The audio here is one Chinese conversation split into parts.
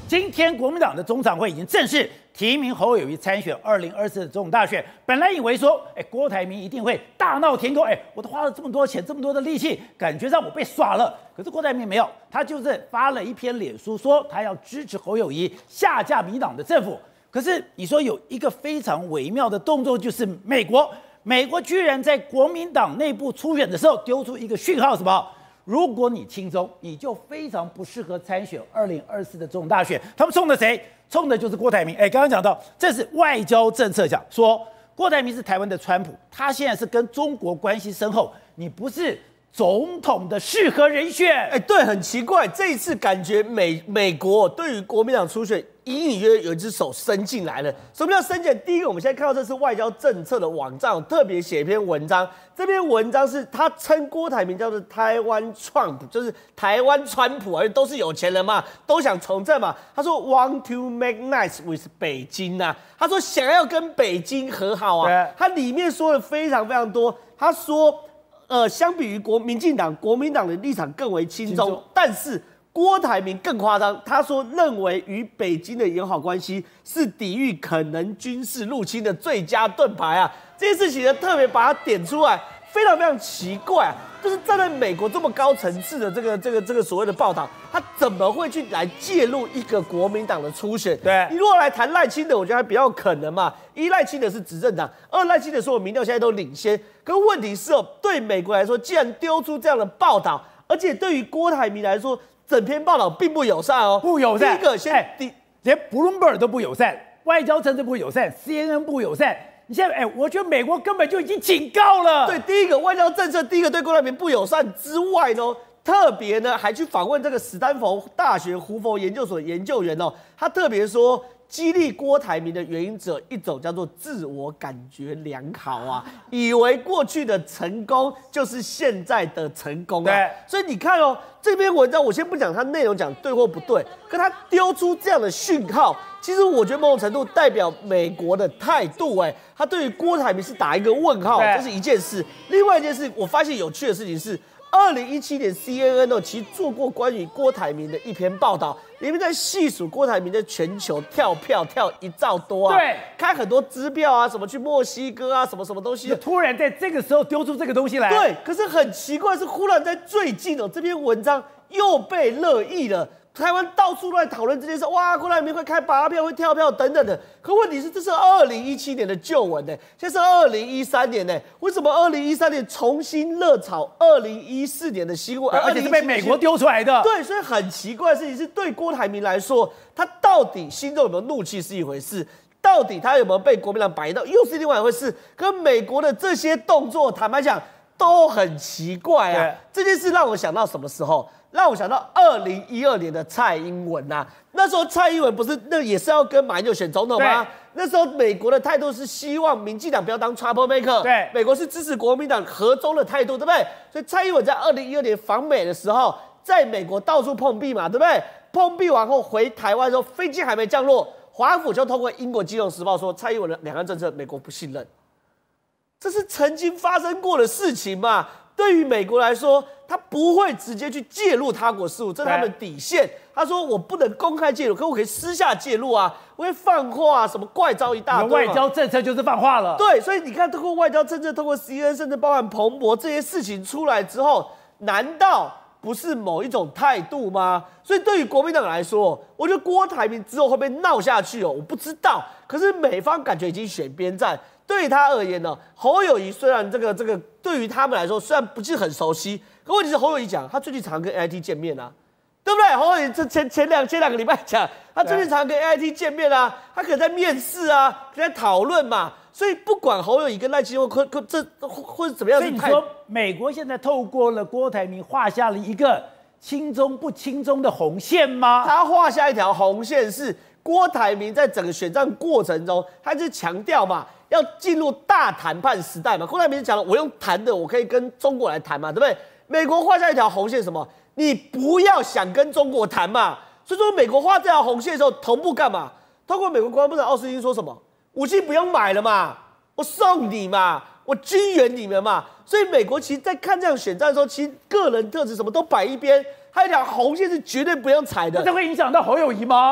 今天国民党的中常会已经正式提名侯友宜参选2024的总统大选。本来以为说，郭台铭一定会大闹天宫，我都花了这么多钱，这么多的力气，感觉上我被耍了。可是郭台铭没有，他就是发了一篇脸书，说他要支持侯友宜下架民进党的政府。可是你说有一个非常微妙的动作，就是美国居然在国民党内部初选的时候丢出一个讯号，什么？如果你亲中，你就非常不适合参选2024的总统大选。他们冲着谁？冲的就是郭台铭。刚刚讲到，这是外交政策讲说，郭台铭是台湾的川普，他现在是跟中国关系深厚，你不是总统的适合人选。 对，很奇怪，这一次感觉美国对于国民党初选隐隐约约有一只手伸进来了。什么叫伸进来？第一个，我们现在看到这是外交政策的网站，特别写一篇文章。这篇文章是他称郭台铭叫做台湾Trump，就是台湾川普，而且都是有钱人嘛，都想从政嘛。他说 want to make nice with 北京啊，他说想要跟北京和好啊。他里面说了非常非常多。他说，相比于民进党，国民党的立场更为亲中，但是郭台铭更夸张，他说认为与北京的友好关系是抵御可能军事入侵的最佳盾牌啊！这件事情呢，特别把它点出来，非常非常奇怪啊！就是站在美国这么高层次的这个所谓的报道，他怎么会去来介入一个国民党的初选？ 对， 你如果来谈赖清德，我觉得还比较有可能嘛。一，赖清德是执政党；二，赖清德所有民调现在都领先。可问题是对美国来说，既然丢出这样的报道，而且对于郭台铭来说，整篇报道并不友善哦， 不友善。 第一个连 Bloomberg 都不友善，外交政策不友善 ，CNN 不友善。你现在我觉得美国根本就已经警告了。 对，第一个外交政策，第一个对郭台铭不友善之外呢，特别呢还去访问这个史丹佛大学胡佛研究所的研究员哦，他特别说，激励郭台铭的原因只有一种，叫做自我感觉良好啊，以为过去的成功就是现在的成功啊。 对， 所以你看哦，这篇文章我先不讲它内容讲对或不对，可他丢出这样的讯号，其实我觉得某种程度代表美国的态度。他对于郭台铭是打一个问号，这是一件事。另外一件事，我发现有趣的事情是，2017年 CNN 其实做过关于郭台铭的一篇报道，里面在细数郭台铭在全球跳票跳1兆多啊， 对， 开很多支票啊，什么去墨西哥啊，什么东西， 突然在这个时候丢出这个东西来。 对，可是很奇怪是，忽然在最近这篇文章又被热议了。台湾到处都在讨论这件事，哇，郭台铭会开拔票、会跳票等等的。可问题是，这是2017年的旧闻现在是2013年为什么2013年重新热炒2014年的新闻？ 而且是被美国丢出来的。 对，所以很奇怪的事情是，对郭台铭来说，他到底心中有没有怒气是一回事，到底他有没有被国民党摆到又是另外一回事。跟美国的这些动作，坦白讲都很奇怪啊。这件事让我想到什么时候？让我想到2012年的蔡英文啊，那时候蔡英文不是也是要跟马英九选总统吗？那时候美国的态度是希望民进党不要当 trouble maker， 对， 美国是支持国民党和中的态度，对不对？所以蔡英文在2012年访美的时候，在美国到处碰壁嘛，对不对？碰壁完后回台湾的时候，飞机还没降落，华府就通过英国金融时报说蔡英文的两岸政策美国不信任，这是曾经发生过的事情嘛。对于美国来说，他不会直接去介入他国事务，这是他们的底线。他说我不能公开介入，可我可以私下介入啊，我会放话啊，什么怪招一大堆。 外交政策就是放话了。 对，所以你看，通过外交政策，通过 CNN， 甚至包含彭博这些事情出来之后，难道不是某一种态度吗？所以对于国民党来说，我觉得郭台铭之后会不会闹下去我不知道。可是美方感觉已经选边站。对于他而言呢，侯友宜虽然这个对于他们来说虽然不是很熟悉，可问题是侯友宜讲他最近常跟 AIT 见面啊，对不对？侯友宜这前两个礼拜讲，他最近常跟 AIT 见面啊，他可能在面试啊，可能在讨论嘛。所以不管侯友宜跟赖清德这或者怎么样， 所以你说美国现在透过了郭台铭画下了一个亲中不亲中的红线吗？ 他画下一条红线是郭台铭在整个选战过程中，他就强调嘛。要进入大谈判时代嘛？郭台铭讲了，我用谈的，我可以跟中国来谈嘛，对不对？美国画下一条红线，什么？你不要想跟中国谈嘛。所以说，美国画这条红线的时候，同步干嘛？通过美国国防部长奥斯汀说什么？武器不用买了嘛，我送你嘛，我军援你们嘛。所以美国其实在看这样选战的时候，其实个人特质什么都摆一边，还有一条红线是绝对不用踩的。 那这会影响到侯友宜吗？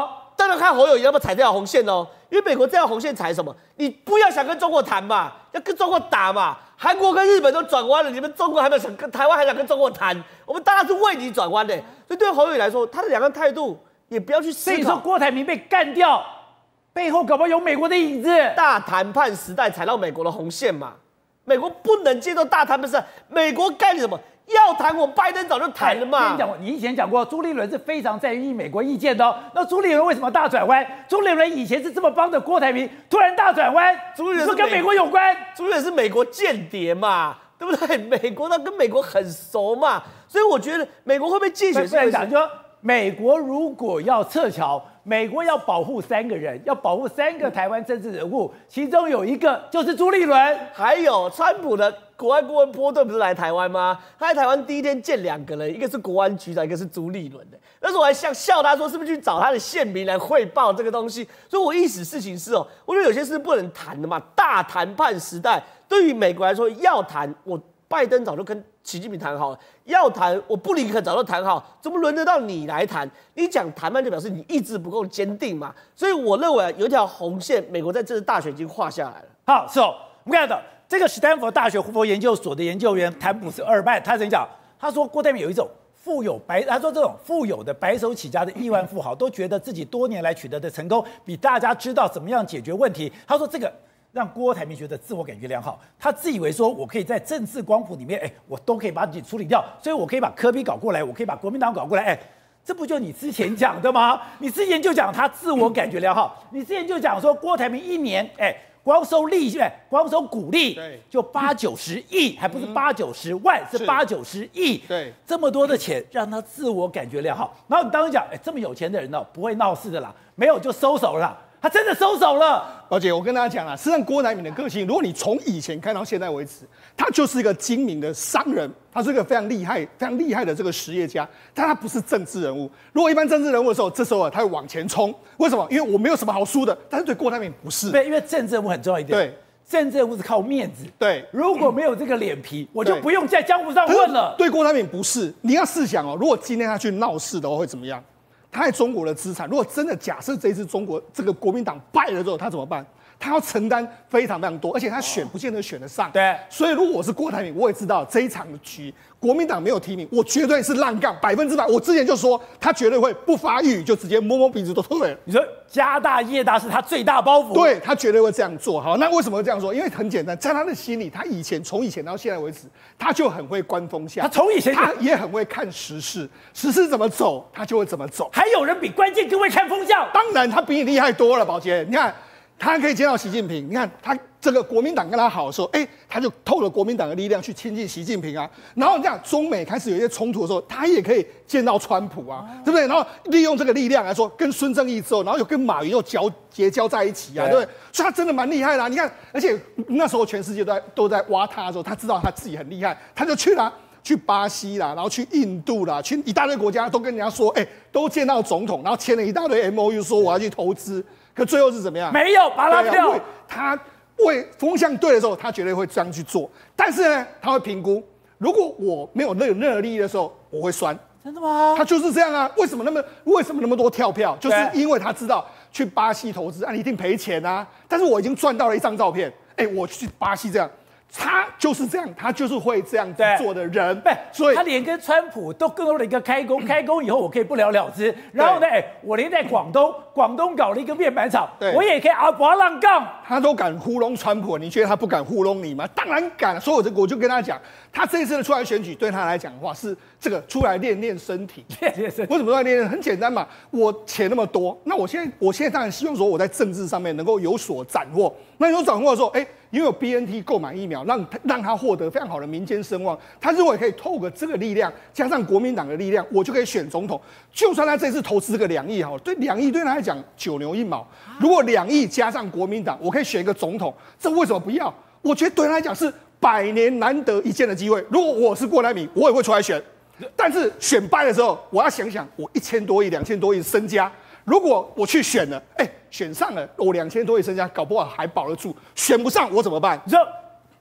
当然看侯友宜要不要踩这条红线哦，因为美国这条红线踩什么？你不要想跟中国谈嘛，要跟中国打嘛。韩国跟日本都转弯了，你们中国还没有想跟台湾还想跟中国谈，我们当然是为你转弯的。所以对侯友宜来说，他的两岸态度也不要去思考。 所以说郭台铭被干掉，背后搞不好有美国的影子。 大谈判时代踩到美国的红线嘛，美国不能接受大谈判时代，美国干什么？要谈，我拜登早就谈了嘛。 你以前讲过，朱立伦是非常在意美国意见的哦。那朱立伦为什么大转弯？朱立伦以前是这么帮着郭台铭，突然大转弯， 朱立伦是跟美国有关？ 朱立伦是美国间谍嘛，对不对？美国他跟美国很熟嘛，所以我觉得美国会不会借选？ 不然讲就说，美国如果要撤侨，美国要保护3个人，要保护3个台湾政治人物，其中有一个就是朱立伦， 还有川普的国安顾问波顿不是来台湾吗？他来台湾第一天见2个人，一个是国安局长，一个是朱立伦的。那时候我还笑他说，是不是去找他的县民来汇报这个东西？所以我意思事情是哦，我觉得有些事不能谈的嘛。大谈判时代对于美国来说，要谈我拜登早就跟习近平谈好了，要谈我布林肯早就谈好，怎么轮得到你来谈？你讲谈判就表示你意志不够坚定嘛。所以我认为有一条红线，美国在这次大选已经画下来了。 好，是哦，我们看到这个史丹佛大学胡佛研究所的研究员谭普斯·厄尔曼，他曾讲，他说郭台铭有一种他说这种富有的白手起家的亿万富豪，都觉得自己多年来取得的成功，比大家知道怎么样解决问题。他说这个让郭台铭觉得自我感觉良好，他自以为说我可以在政治光谱里面，我都可以把你处理掉，所以我可以把柯 P 搞过来，我可以把国民党搞过来，这不就你之前讲的吗？你之前就讲他自我感觉良好，你之前就讲说郭台铭一年，光收利息，光收股利，就80-90亿，还不是80-90万，是80-90亿， 对， 这么多的钱让他自我感觉良好。然后你当时讲，这么有钱的人呢，不会闹事的啦，没有就收手了。他真的收手了， 宝姐，我跟大家讲啦，实际上郭台铭的个性，如果你从以前看到现在为止，他就是一个精明的商人，他是一个非常厉害的这个实业家，但他不是政治人物。如果一般政治人物的时候，这时候他会往前冲，为什么？因为我没有什么好输的。但是对郭台铭不是， 对，因为政治人物很重要一点， 对， 政治人物是靠面子， 对， 如果没有这个脸皮，我就不用在江湖上混了。 对郭台铭不是，你要试想哦，如果今天他去闹事的话，会怎么样？他在中国的资产，如果真的假设这一次中国这个国民党败了之后，他怎么办？他要承担非常非常多，而且他不见得选得上。 对， 所以如果我是郭台铭，我也知道这一场的局，国民党没有提名，我绝对是烂杠100%。我之前就说他绝对会不发一语就直接摸摸鼻子都退了。 你说家大业大是他最大包袱， 对他绝对会这样做。好，那为什么会这样说？因为很简单，在他的心里，他从以前到现在为止，他就很会观风向。 他也很会看时事，时事怎么走，他就会怎么走。 还有人比关键更会看风向， 当然他比你厉害多了，宝杰。你看。他可以见到习近平，你看他这个国民党跟他好的时候，他就透了国民党的力量去亲近习近平啊。然后你讲中美开始有一些冲突的时候，他也可以见到川普啊，对不对？然后利用这个力量来说，跟孙正义之后，然后又跟马云又结交在一起啊，对不对？所以他真的蛮厉害的啊。你看，而且那时候全世界都在挖他的时候，他知道他自己很厉害，他就去了。去巴西啦，然后去印度啦，去一大堆国家都跟人家说，都见到总统，然后签了一大堆 MOU， 说我要去投资，可最后是怎么样？ 没有把他票。 他为风向对的时候，他绝对会这样去做。但是呢，他会评估，如果我没有任何利益的时候，我会酸。 真的吗？ 他就是这样啊。为什么那么多跳票？就是因为他知道去巴西投资，一定赔钱啊。但是我已经赚到了一张照片，我去巴西这样。他就是这样，他就是会这样子做的人， 所以他连跟川普都更多了一个开工，开工以后我可以不了了之。然后呢，我连在广东搞了一个面板厂，我也可以拔浪杠。 他都敢糊弄川普，你觉得他不敢糊弄你吗？当然敢。所以我就跟他讲，他这一次的出来选举对他来讲的话，是这个出来练练身体。为什么出来练？很简单嘛，我钱那么多，那我现在当然希望说我在政治上面能够有所斩获。那有斩获的时候，因为有 BNT 购买疫苗，让他获得非常好的民间声望。他认为可以透过这个力量，加上国民党的力量，我就可以选总统。就算他这次投资个2亿好，对2亿对他来讲9牛1毛。如果2亿加上国民党，我可以选一个总统，这为什么不要？我觉得对他来讲是100年难得一见的机会。如果我是郭台铭，我也会出来选。但是选败的时候，我要想想我1000多亿、2000多亿身家。如果我去选了，选上了，我2000多亿身家，搞不好还保得住；选不上，我怎么办？ 你说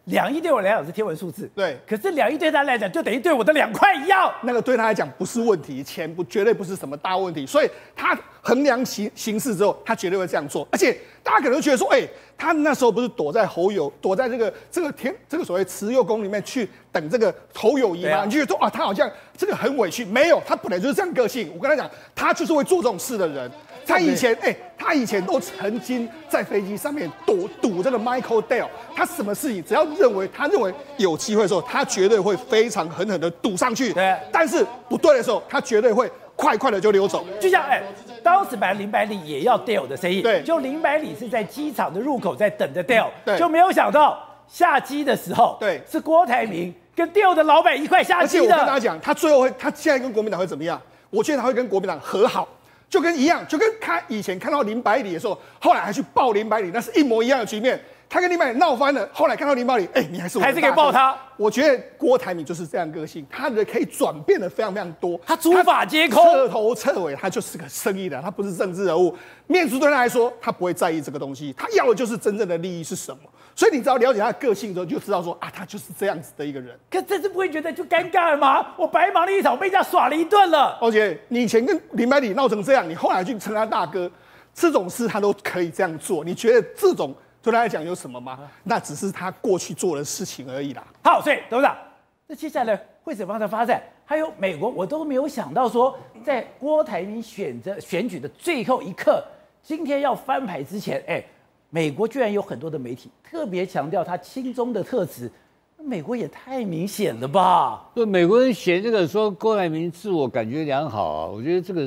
2亿对我来讲是天文数字， 对， 可是2亿对他来讲就等于对我的2块一样。 那个对他来讲不是问题，钱绝对不是什么大问题，所以他衡量形势之后，他绝对会这样做。而且大家可能觉得说，他那时候不是躲在这个所谓慈幼宫里面去等这个侯友宜吗？你就觉得说他好像这个很委屈，没有，他本来就是这样个性。我跟他讲，他就是会做这种事的人。他以前都曾经在飞机上面赌这个 Michael Dell， 他什么事情只要他认为有机会的时候，他绝对会非常狠狠的赌上去。 对， 但是不对的时候，他绝对会快的就溜走。 就像当时本来林百里也要 Dell 的生意， 对， 就林百里是在机场的入口在等着 Dell， 对， 就没有想到下机的时候， 对， 是郭台铭跟 Dell 的老板一块下机的。 而且我跟大家讲，他最后他现在跟国民党会怎么样？我觉得他会跟国民党和好。就跟他以前看到林百里的时候，后来还去抱林百里，那是一模一样的局面。他跟林百里闹翻了，后来看到林百里，你还是可以抱他。 我觉得郭台铭就是这样个性，他的可以转变的非常非常多。 他诸法皆空， 彻头彻尾他就是个生意人，他不是政治人物。面子对他来说，他不会在意这个东西，他要的就是真正的利益是什么。所以你只要了解他的个性之后，就知道说他就是这样子的一个人。 可这次不会觉得就尴尬了吗？我白忙了一场，被人家耍了一顿了。 而且你以前跟林百里闹成这样，你后来去称他大哥，这种事他都可以这样做，你觉得这种对他来讲有什么吗？那只是他过去做的事情而已啦。 好，所以董事长，那接下来会怎么样的发展？还有美国，我都没有想到说，在郭台铭选举的最后一刻，今天要翻牌之前，美国居然有很多的媒体特别强调他亲中的特质，美国也太明显了吧？ 就美国人写这个说郭台铭自我感觉良好啊，我觉得这个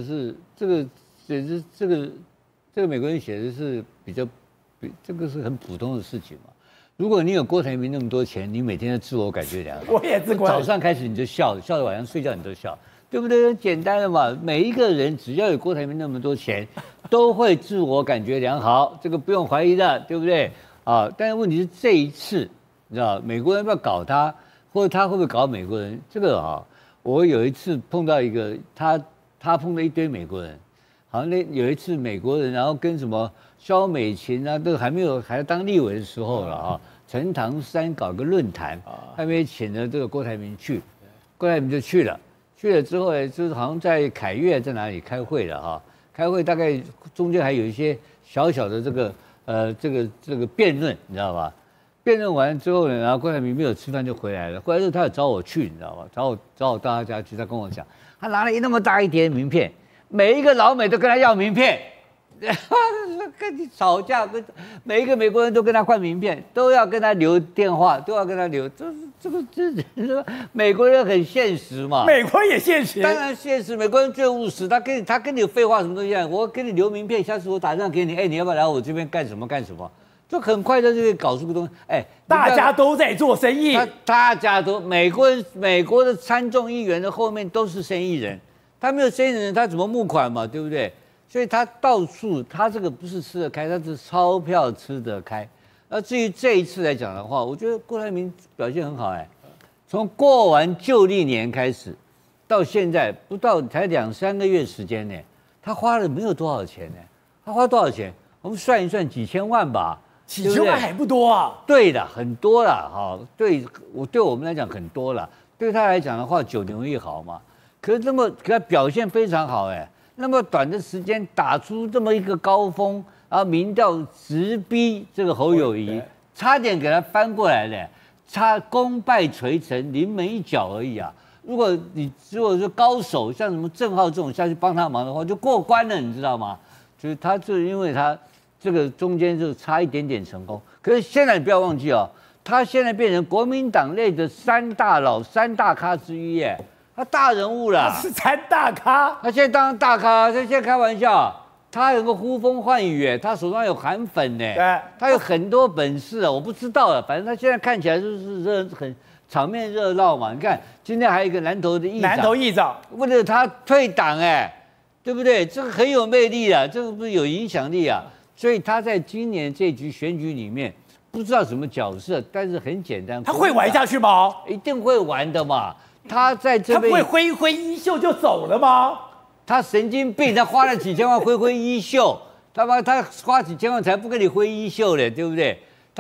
美国人写的是这个是很普通的事情嘛。如果你有郭台铭那么多钱，你每天都自我感觉良好， 我也自我早上开始你就笑到晚上睡觉你都笑，对不对？简单的嘛，每一个人只要有郭台铭那么多钱，都会自我感觉良好，这个不用怀疑的，对不对？但是问题是这一次，你知道美国人要不要搞他，或者他会不会搞美国人？这个我有一次碰到一个他碰到一堆美国人，好像有一次美国人，然后跟什么萧美琴啊，都还当立委的时候了陈唐山搞个论坛，他们也请了这个郭台铭去，郭台铭就去了。去了之后呢，就是好像在凯悦在哪里开会了开会大概中间还有一些小小的这个辩论，你知道吧？辩论完之后呢，然后郭台铭没有吃饭就回来了。回来之后他有找我去，你知道吧？找我到他家去，他跟我讲，他拿了那么大一叠名片，每一个老美都跟他要名片。跟你吵架，每一个美国人都跟他换名片，都要跟他留电话，都要跟他留。这美国人很现实嘛。 美国也现实， 当然现实。美国人最务实，他跟你有废话什么东西啊？我给你留名片，下次我打电话给你，你要不要来我这边干什么？就很快的就可以搞出个东西。 大家都在做生意， 大家都美国的参众议员的后面都是生意人，他没有生意人，他怎么募款嘛？对不对？所以他到处，他这个不是吃得开，他是钞票吃得开。那至于这一次来讲的话，我觉得郭台铭表现很好从过完旧历年开始，到现在不到才2-3个月时间呢，他花了没有多少钱呢？他花多少钱？我们算一算，几千万吧。 几千万还不多啊？ 对的，很多了对我们来讲很多了，对他来讲的话，9牛一毫嘛。可他表现非常好那么短的时间打出这么一个高峰，然后民调直逼这个侯友宜，差点给他翻过来了，差功败垂成，临门一脚而已啊！如果是高手，像什么郑浩这种下去帮他忙的话，就过关了，你知道吗？就是因为他这个中间就差一点点成功。可是现在你不要忘记他现在变成国民党内的3大咖之一他大人物了， 他是3大咖。 他现在当然大咖，他现在开玩笑，他有个呼风唤雨他手上有韩粉对， 他有很多本事我不知道反正他现在看起来就是很场面热闹嘛。你看今天还有一个南投的议长，为了他退党对不对？这个很有魅力这个不是有影响力所以他在今年这局选举里面不知道什么角色，但是很简单， 他会玩下去吗？ 一定会玩的嘛。他在这边， 他不会挥衣袖就走了吗？ 他神经病，他花了几千万挥衣袖，他花几千万才不跟你挥衣袖嘞，对不对？他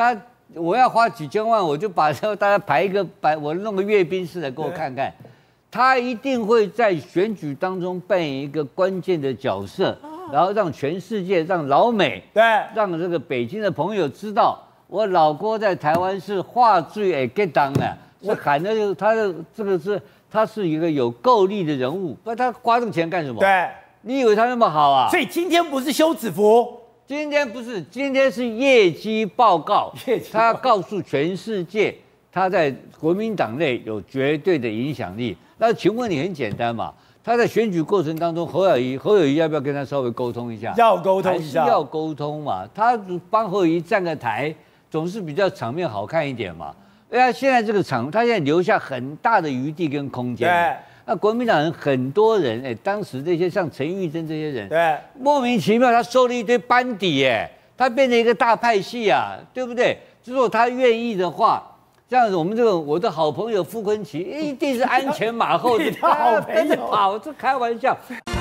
我要花几千万，我就把大家我弄个阅兵式的给我看看。他一定会在选举当中扮演一个关键的角色，然后让全世界、让老美、让这个北京的朋友知道，我老郭在台湾是话最会给当的，是喊的就是他是一个有够力的人物，不然他花这个钱干什么？ 对， 你以为他那么好啊？ 所以今天不是休止符， 今天不是，今天是业绩报告，他告诉全世界他在国民党内有绝对的影响力。那请问你很简单嘛？他在选举过程当中，侯友宜要不要跟他稍微沟通一下？ 要沟通一下， 还是要沟通嘛。他帮侯友宜站个台，总是比较场面好看一点嘛。现在这个他现在留下很大的余地跟空间。对。那国民党人很多人，当时这些像陈玉珍这些人，对，莫名其妙他收了一堆班底，他变成一个大派系啊，对不对？如果他愿意的话。这样子，我的好朋友傅昆萁一定是鞍前马后的，跟着跑，这开玩笑。